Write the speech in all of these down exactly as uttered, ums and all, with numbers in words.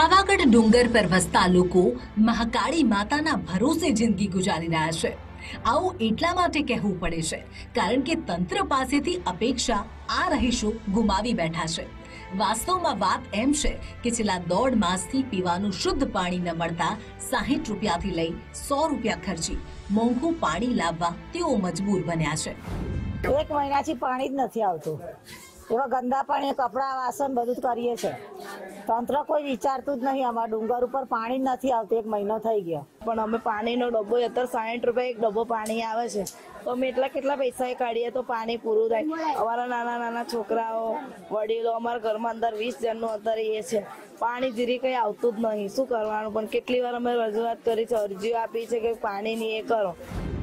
પાવાગઢ ડુંગર પર વસતા લોકો મહાકાળી માતાના ભરોસે જિંદગી ગુજારી રહ્યા છે। આવું એટલા માટે કહેવું પડે છે કારણ કે તંત્ર પાસેથી અપેક્ષા આ રહીશો ગુમાવી બેઠા છે। વાસ્તવમાં વાત એમ છે કે છેલ્લા દોઢ માસથી પીવાનું શુદ્ધ પાણી ન મળતા સાહીઠ રૂપિયાથી લઈ સો રૂપિયા ખર્ચી મોંઘું પાણી લાવવા તેઓ મજબૂર બન્યા છે। એક મહિનાથી પાણી જ નથી આવતું। એવા ગંદા પાણી કપડા વાસણ બધું જ કરીએ છે। તંત્ર કોઈ વિચારતું જ નહીં। અમારા ડુંગર ઉપર પાણી જ નથી આવતું। એક મહિનો થઈ ગયો પણ અમે પાણીનો ડબ્બો અત્યારે સાહીઠ રૂપિયા એક ડબ્બો પાણી આવે છે તો અમે એટલા કેટલા પૈસા કાઢીએ તો પાણી પૂરું થાય। અમારા નાના નાના છોકરાઓ વડીલો અમારા ઘરમાં અંદર વીસ જણનું અત્યારે એ છે પાણી જીરી કઈ આવતું જ નહીં। શું કરવાનું? પણ કેટલી વાર અમે રજૂઆત કરી છે, અરજીઓ આપી છે કે પાણીની એ કરો।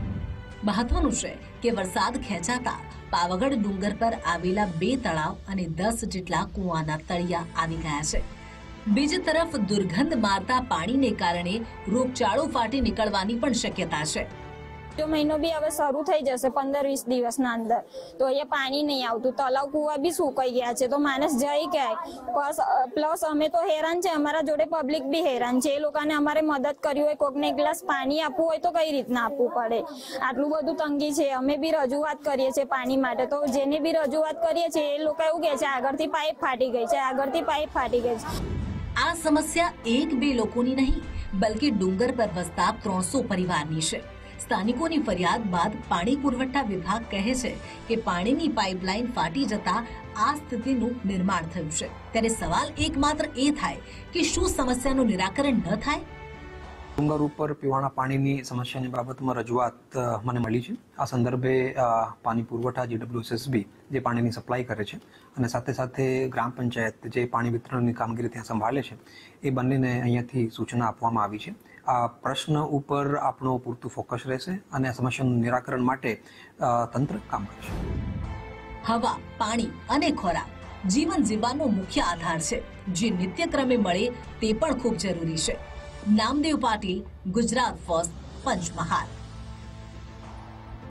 મહત્વનું છે કે વરસાદ ખેંચાતા પાવાગઢ ડુંગર પર આવેલા બે તળાવ અને દસ જેટલા કુવાના તળિયા આવી ગયા છે। બીજી તરફ દુર્ગંધ મારતા પાણીને કારણે રોગચાળો ફાટી નીકળવાની પણ શક્યતા છે। જો મહિનો બી હવે શરૂ થઈ જશે પંદર વીસ દિવસના અંદર તો અહીંયા પાણી નહીં આવતું। તલાવ કુવા બી સુકાઈ ગયા છે તો માણસ જઈ ક્યાંય? પ્લસ પ્લસ અમે તો હેરાન છે, અમારા જોડે પબ્લિક બી હેરાન છે। એ લોકોને અમારે મદદ કરવી હોય, કોકને એક ગ્લાસ પાણી આપવું હોય તો કઈ રીતના આપવું પડે? આટલું બધું તંગી છે। અમે બી રજૂઆત કરીએ છીએ પાણી માટે, તો જેને બી રજૂઆત કરીએ છીએ એ લોકો એવું કહે છે આગળથી પાઇપ ફાટી ગઈ છે, આગળથી પાઇપ ફાટી ગઈ છે। આ સમસ્યા એક બે લોકોની નહીં બલકે ડુંગર પર વસતા ત્રણસો પરિવારની છે। સ્થાનિકોની ફરિયાદ બાદ પાણી પુરવઠા વિભાગ કહે છે કે પાણીની પાઇપલાઇન ફાટી જતા આ સ્થિતિનું નિર્માણ થયું છે। ત્યારે સવાલ એકમાત્ર એ થાય કે શું સમસ્યાનું નિરાકરણ ન થાય? ડુંગર ઉપર પીવાના પાણીની સમસ્યાની બાબતમાં રજૂઆત મને મળી છે। આ સંદર્ભે પાણી પુરવઠા જીડબ્લ્યુએસએસબી જે પાણીની સપ્લાય કરે છે અને સાથે સાથે ગ્રામ પંચાયત જે પાણી વિતરણની કામગીરી ત્યાં સંભાળે છે એ બંનેને અહીંયાથી સૂચના આપવામાં આવી છે। આ પ્રશ્ન ઉપર આપણો પૂરતું ફોકસ રહેશે અને આ સમસ્યાનું નિરાકરણ માટે તંત્ર કામ કરશે। હવા, પાણી અને ખોરાક જીવન જીવવાનો મુખ્ય આધાર છે, જે નિત્યક્રમે મળે તે પણ ખૂબ જરૂરી છે। નામદેવ પાટીલ, ગુજરાત ફર્સ્ટ, પંચમહાલ।